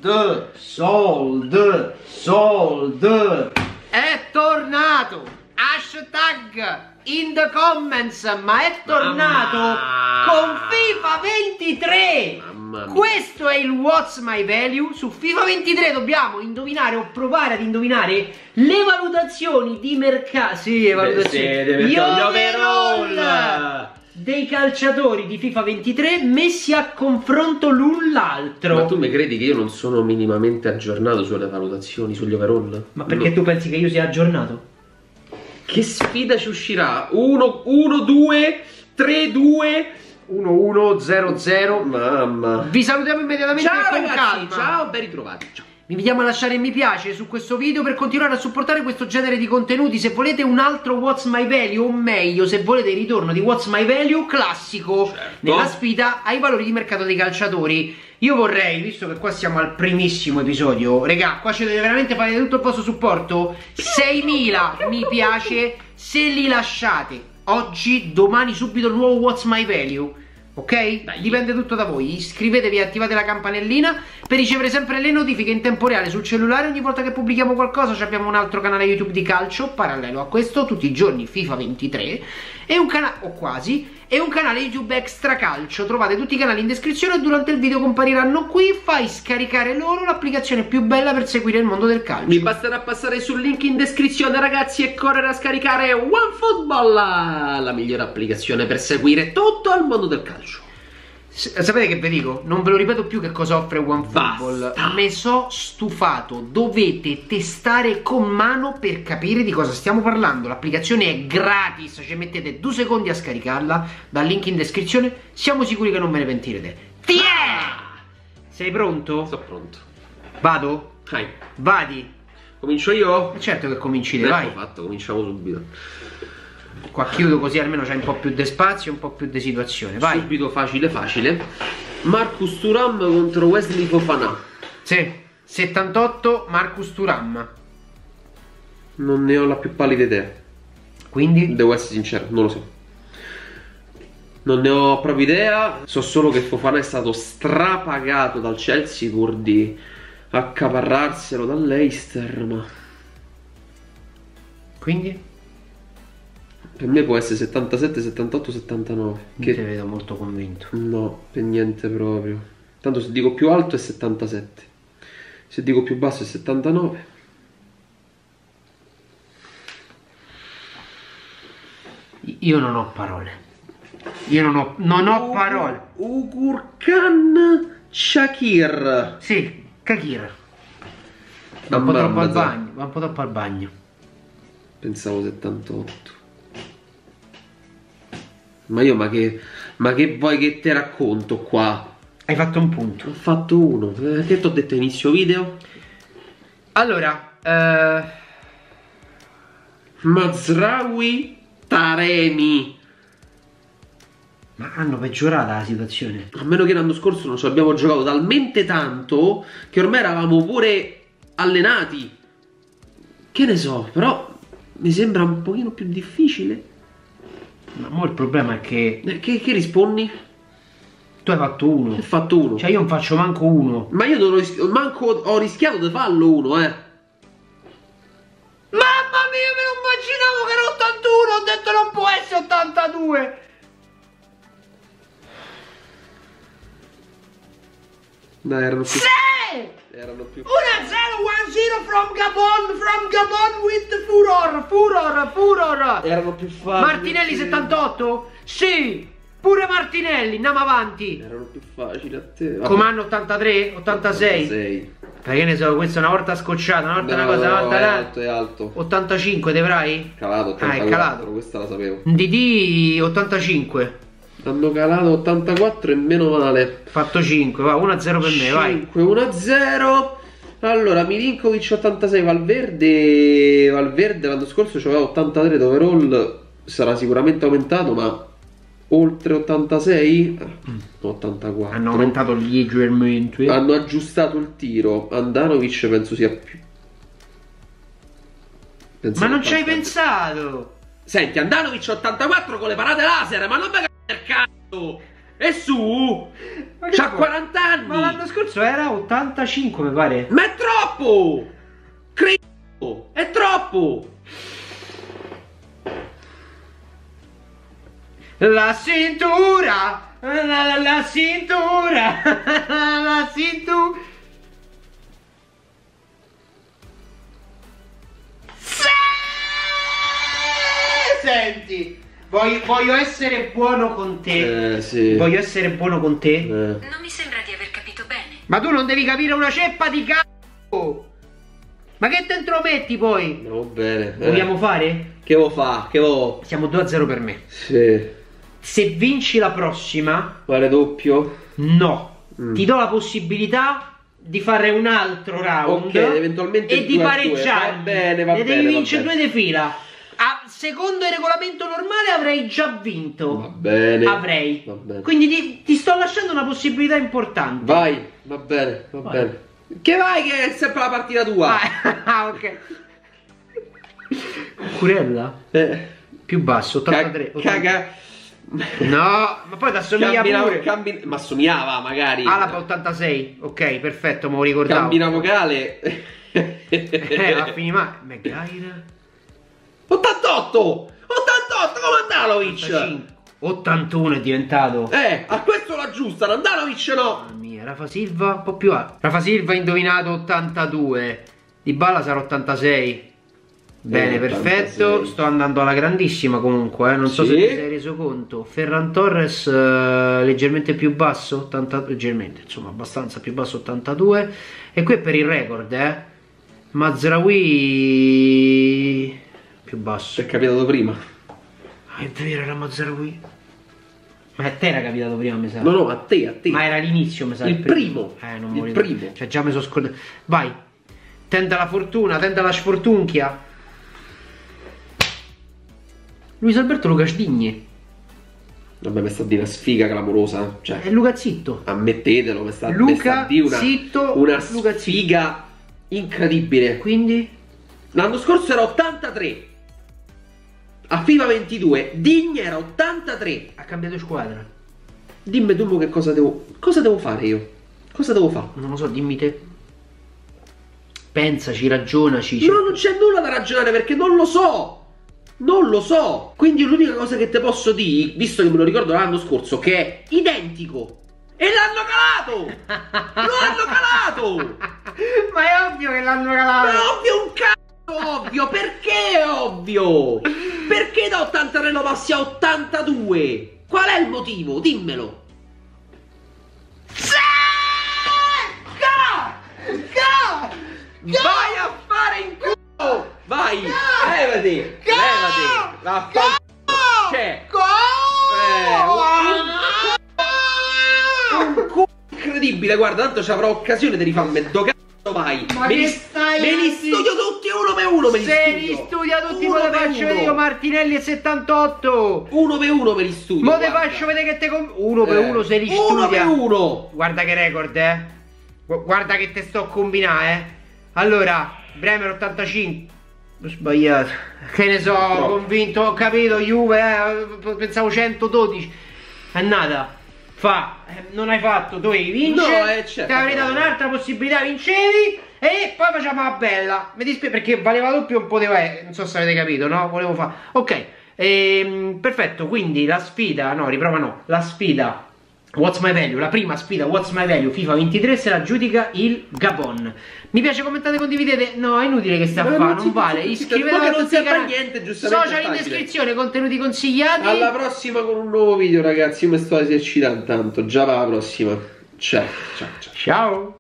Sold. È tornato. Hashtag in the comments, ma è tornato con FIFA 23. Questo è il What's My Value. Su FIFA 23 dobbiamo indovinare o provare ad indovinare le valutazioni di mercato. Sì, le valutazioni. Gli overall dei calciatori di FIFA 23 messi a confronto l'un l'altro. Ma tu mi credi che io non sono minimamente aggiornato sulle valutazioni, sugli overall? Ma perché tu pensi che io sia aggiornato? Che sfida ci uscirà? 1-2, 3-2, 1-1-0-0. Mamma. Vi salutiamo immediatamente. Ciao con ragazzi, calma. ciao, ben ritrovati. Ciao. Vi invitiamo a lasciare mi piace su questo video per continuare a supportare questo genere di contenuti. Se volete un altro What's My Value, o meglio, se volete il ritorno di What's My Value classico, certo, nella sfida ai valori di mercato dei calciatori. Io vorrei, visto che qua siamo al primissimo episodio, regà, qua ci dovete veramente fare tutto il vostro supporto. 6.000 mi piace se li lasciate oggi, domani subito il nuovo What's My Value. Ok? Dai. Dipende tutto da voi. Iscrivetevi e attivate la campanellina per ricevere sempre le notifiche in tempo reale sul cellulare ogni volta che pubblichiamo qualcosa. Abbiamo un altro canale YouTube di calcio parallelo a questo, tutti i giorni FIFA 23, e un canale, o quasi, e un canale YouTube extra calcio. Trovate tutti i canali in descrizione e durante il video compariranno qui. Fai scaricare loro l'applicazione più bella per seguire il mondo del calcio. Mi basterà passare sul link in descrizione, ragazzi, e correre a scaricare OneFootball, la migliore applicazione per seguire tutto il mondo del calcio. Sapete che vi dico? Non ve lo ripeto più che cosa offre OneFootball. Me so stufato. Dovete testare con mano per capire di cosa stiamo parlando. L'applicazione è gratis, ci mettete 2 secondi a scaricarla dal link in descrizione. Siamo sicuri che non ve ne pentirete. Sei pronto? Sto pronto. Vado? Vai. Vadi. Comincio io? Certo che cominci te, vai. Fatto, cominciamo subito. Qua chiudo così almeno c'è un po' più di spazio e un po' più di situazione. Vai. Subito facile. Marcus Thuram contro Wesley Fofana. Sì. 78 Marcus Thuram. Non ne ho la più pallida idea. Quindi? Devo essere sincero, non lo so. Non ne ho proprio idea. So solo che Fofana è stato strapagato dal Chelsea pur di accaparrarselo dall'Leicester, ma... Quindi? Per me può essere 77, 78, 79. Che ti vedo molto convinto. No, per niente proprio. Tanto se dico più alto è 77. Se dico più basso è 79. Io non ho parole. Io non ho parole. Ugurkan Shakir. Sì, Kakir. Va un po' troppo al bagno. Va un po' troppo al bagno. Pensavo 78. Ma io ma che vuoi che te racconto qua? Hai fatto un punto. Ho fatto uno. Che ti ho detto inizio video? Allora, Mazraoui Taremi. ma hanno peggiorato la situazione. A meno che l'anno scorso non ci abbiamo giocato talmente tanto che ormai eravamo pure allenati. Che ne so, però mi sembra un pochino più difficile. Ma mo il problema è che... Che rispondi? Tu hai fatto uno. Ho fatto uno. Cioè io non faccio manco uno. Ma io non ho manco ho rischiato di farlo uno, Mamma mia, me lo immaginavo che era 81. Ho detto non può essere 82. Dai, erano più... Sì! Erano più... 1-0, 1-0 from Gabon with Furor. Erano più facili. Martinelli 78? Sì! Pure Martinelli, andiamo avanti. Erano più facili a te. Comando 83? 86? 86. Perché ne so, questa è una volta scocciata, una volta una cosa, una volta è alto. 85 te avrai? Calato 84, è calato. Questa la sapevo. DD 85. Hanno calato 84 e meno male. Fatto 5, va, 1-0 per me, vai. 1-0. Allora, Milinkovic 86, Valverde l'anno scorso c'aveva 83 d'overall, sarà sicuramente aumentato, ma oltre 86? 84. Hanno aumentato leggermente. Hanno aggiustato il tiro. Andanovic penso sia più... Ma non ci hai pensato? Senti, Andanovic 84 con le parate laser, ma non mi cazzo! E su! C'ha 40 anni! Ma l'anno scorso era 85, mi pare. Ma è troppo! Cristo! È troppo! La cintura! La cintura! La cintura! Senti! Voglio essere buono con te. Sì. Voglio essere buono con te. Non mi sembra di aver capito bene. Ma tu non devi capire una ceppa di c***o! Ma che te intrometti poi? Andiamo bene. Vogliamo fare? Che vuoi fa? Che vuoi? Siamo 2-0 per me. Sì. Se vinci la prossima, Vale doppio? no. Ti do la possibilità di fare un altro round. Ok, eventualmente e di 2-2. pareggiare. Va bene, va ne bene. devi vincere va 2 di fila. Secondo il regolamento normale avrei già vinto. Va bene. Avrei. Va bene. Quindi ti sto lasciando una possibilità importante. Vai, va bene, va bene. Che vai che è sempre la partita tua? Ah, ok. Curella? Più basso, 83. Caga. No, ma poi ti assomiglia pure. Ma assomigliava magari. Alaba 86. Ok, perfetto, me lo ricordavo. Cambina vocale. Va a finire ma McGuire 88! 88 come Andanovic! 81 è diventato. A questo la giusta, Andanovic no! Mamma mia, Rafa Silva un po' più alto. Rafa Silva ha indovinato 82. Dybala sarà 86. Bene, 86. perfetto. Sto andando alla grandissima comunque, non so se ti sei reso conto. Ferran Torres leggermente più basso, 80, leggermente, insomma, abbastanza più basso, 82. E qui è per il record, Mazraoui più basso. Ti è capitato prima? Ah, è vero, era Mazraoui. Ma a te era capitato prima, mi sa. No, a te. Ma era l'inizio, mi sa. Il primo. Non il primo. Cioè, già mi sono scordato. Vai. Tenta la fortuna, tenta la sfortunchia. Luis Alberto Lucas Digne. Vabbè, mi sta di una sfiga clamorosa. Cioè, È Luca Zitto. ammettetelo, mi sta Luca di Zitto. una Luca sfiga incredibile. Quindi? L'anno scorso era 83. A FIFA 22 Digne era 83. Ha cambiato squadra. Dimmi tu che cosa devo fare io? Cosa devo fare? Non lo so, dimmi te. Pensaci, ragionaci. No, non c'è nulla da ragionare perché non lo so. Non lo so. Quindi l'unica cosa che te posso dire, visto che me lo ricordo l'anno scorso, che è identico. E l'hanno calato! Lo hanno calato! Ma è ovvio che l'hanno calato! Ma è ovvio un cazzo! Ovvio! Perché è ovvio? Perché da 83 lo passi a 82? Qual è il motivo? Dimmelo! Vai a fare in culo! Vai! Levati! Levati! C'è! Un culo incredibile! Guarda, tanto ci avrò occasione di rifarmi do cazzo vai! Ma me che li stai me li studio tutti uno per uno! Se li studia tutti, mo te faccio vedere io Martinelli e 78! Uno per uno me li studio! Mo te faccio vedere che te uno per uno se li studia! Uno per uno! Guarda che record, Guarda che te sto a combinare, Allora, Bremer 85. Ho sbagliato. Che ne so, convinto, ho capito, Juve, pensavo 112. È nata. Non hai fatto, dovevi vincere. No, certo. Ti avrei dato un'altra possibilità, vincevi. E poi facciamo la bella. Mi dispiace perché valeva doppio, non poteva, non so se avete capito, no? Volevo fare. Ok, perfetto, quindi la sfida, no, riprova no. La sfida What's My Value, la prima sfida What's My Value FIFA 23 se la giudica il Gabon. Mi piace, commentate, condividete. No, è inutile che stia a fare, non vale. Iscrivetevi a tutti i canali, social in descrizione, contenuti consigliati. Alla prossima con un nuovo video, ragazzi. Io mi sto esercitando tanto. Già alla prossima. Ciao. Ciao.